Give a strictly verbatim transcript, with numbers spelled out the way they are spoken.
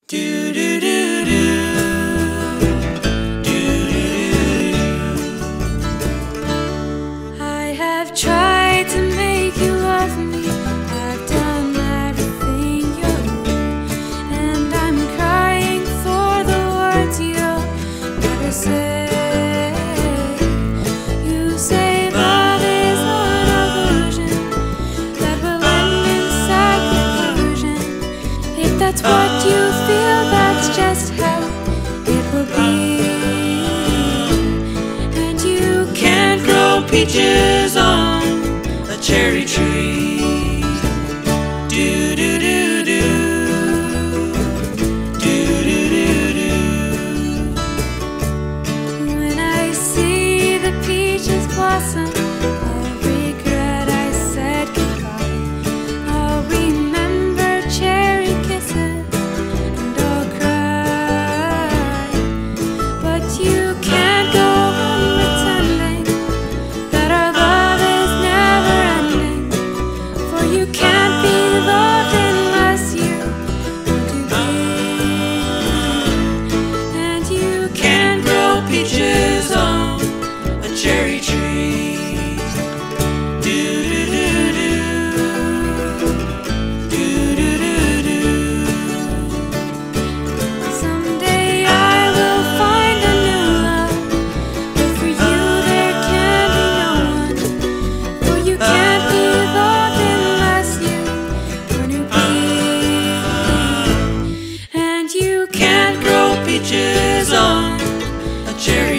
Do do do do. Do do do do. I have tried to make you love me. I've done everything your way, and I'm crying for the words you'll never say. You say love is an illusion that will end in sad conclusion. If that's what you feel, that's just how it will be. And you Can't grow peaches on a cherry tree. Do do do do. Do do do do. When I see the peaches blossom, I'll regret I said goodbye. I'll remember cherry kisses and I'll cry. But you can't go on pretending that our love is never ending, for you can't be loved unless you want to be. And you Can't grow peaches on a cherry tree. Do do do do. Do do do do. Someday I will find a new love, but for you there can be no one. For you can't be loved unless you want to be. And you can't Can't grow peaches on a cherry